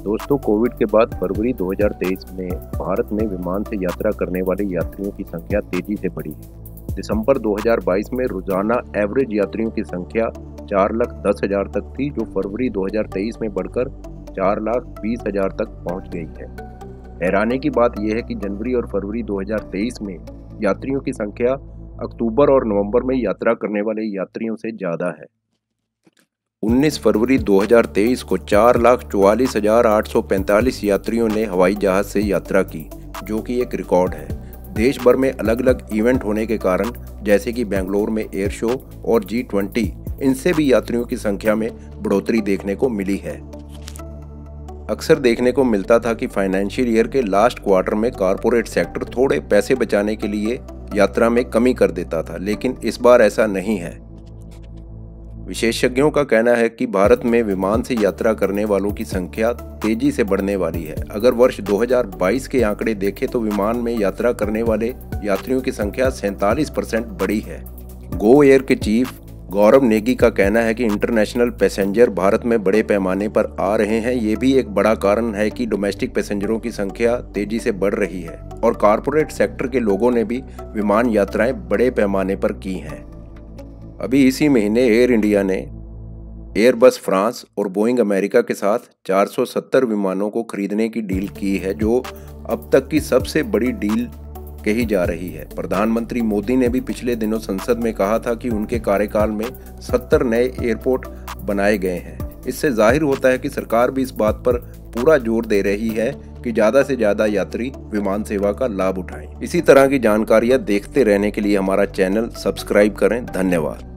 दोस्तों, कोविड के बाद फरवरी 2023 में भारत में विमान से यात्रा करने वाले यात्रियों की संख्या तेजी से बढ़ी है। दिसंबर 2022 में रोजाना एवरेज यात्रियों की संख्या 4,10,000 तक थी, जो फरवरी 2023 में बढ़कर 4,20,000 तक पहुंच गई है। हैरानी की बात यह है कि जनवरी और फरवरी 2023 में यात्रियों की संख्या अक्टूबर और नवंबर में यात्रा करने वाले यात्रियों से ज़्यादा है। 19 फरवरी 2023 को 4,44,845 यात्रियों ने हवाई जहाज से यात्रा की, जो कि एक रिकॉर्ड है। देश भर में अलग अलग इवेंट होने के कारण, जैसे कि बेंगलोर में एयर शो और G20, इनसे भी यात्रियों की संख्या में बढ़ोतरी देखने को मिली है। अक्सर देखने को मिलता था कि फाइनेंशियल ईयर के लास्ट क्वार्टर में कॉरपोरेट सेक्टर थोड़े पैसे बचाने के लिए यात्रा में कमी कर देता था, लेकिन इस बार ऐसा नहीं है। विशेषज्ञों का कहना है कि भारत में विमान से यात्रा करने वालों की संख्या तेजी से बढ़ने वाली है। अगर वर्ष 2022 के आंकड़े देखें तो विमान में यात्रा करने वाले यात्रियों की संख्या 47% बढ़ी है। गो एयर के चीफ गौरव नेगी का कहना है कि इंटरनेशनल पैसेंजर भारत में बड़े पैमाने पर आ रहे हैं। ये भी एक बड़ा कारण है कि डोमेस्टिक पैसेंजरों की संख्या तेजी से बढ़ रही है और कॉरपोरेट सेक्टर के लोगों ने भी विमान यात्राएं बड़े पैमाने पर की हैं। अभी इसी महीने एयर इंडिया ने एयरबस फ्रांस और बोइंग अमेरिका के साथ 470 विमानों को खरीदने की डील की है, जो अब तक की सबसे बड़ी डील कही जा रही है। प्रधानमंत्री मोदी ने भी पिछले दिनों संसद में कहा था कि उनके कार्यकाल में 70 नए एयरपोर्ट बनाए गए हैं। इससे जाहिर होता है कि सरकार भी इस बात पर पूरा जोर दे रही है कि ज़्यादा से ज़्यादा यात्री विमान सेवा का लाभ उठाएं। इसी तरह की जानकारियां देखते रहने के लिए हमारा चैनल सब्सक्राइब करें। धन्यवाद।